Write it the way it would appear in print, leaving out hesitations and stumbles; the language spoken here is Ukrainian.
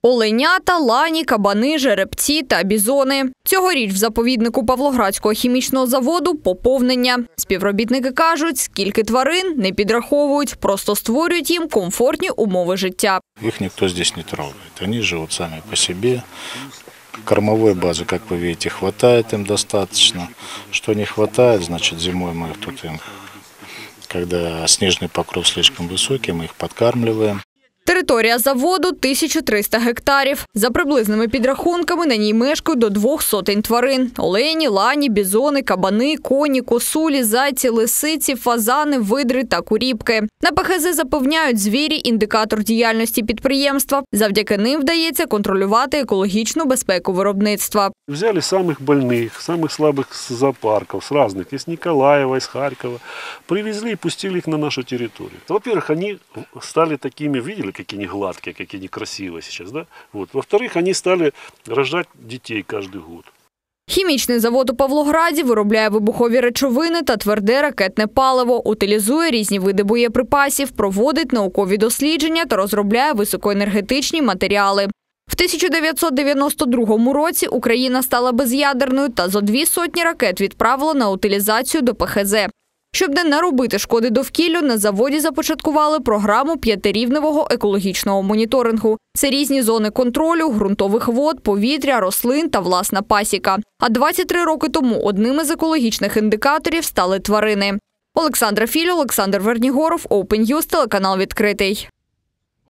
Оленята, лані, кабани, жеребці та бізони. Цьогоріч в заповіднику Павлоградського хімічного заводу поповнення. Співробітники кажуть, скільки тварин не підраховують, просто створюють їм комфортні умови життя. Их никто здесь не трогает. Они живут сами по себе. Кормовой базы, как вы видите, хватает им достаточно. Что не хватает, значит, зимой мы их тут, когда снежный покров слишком высокий, мы их подкармливаем. Територія заводу – 1300 гектарів. За приблизними підрахунками на ній мешкають до 200 тварин. Олені, лані, бізони, кабани, коні, косулі, зайці, лисиці, фазани, видри та куріпки. На ПХЗ запевняють, звірі – індикатор діяльності підприємства. Завдяки ним вдається контролювати екологічну безпеку виробництва. Взяли самых больных, самых слабых с зоопарков, с разных, из Николаева, из Харькова. Привезли и пустили их на нашу территорию. Во-первых, они стали такими, видели, какие они гладкие, какие они красивые сейчас, да? Вот. Во-вторых, они стали рожать детей каждый год. Хімічний завод у Павлограді виробляє вибухові речовини та тверде ракетне паливо, утилізує різні види боєприпасів, проводить наукові дослідження та розробляє високоенергетичні матеріали. В 1992 році Україна стала без'ядерною та зо 200 ракет відправила на утилізацію до ПХЗ. Щоб не наробити шкоди довкіллю, на заводі започаткували програму 5-рівневого екологічного моніторингу. Це різні зони контролю, ґрунтових вод, повітря, рослин та власна пасіка. А 23 роки тому одним із екологічних індикаторів стали тварини. Олександра Філь, Олександр Вернігоров, Open News, телеканал «Відкритий».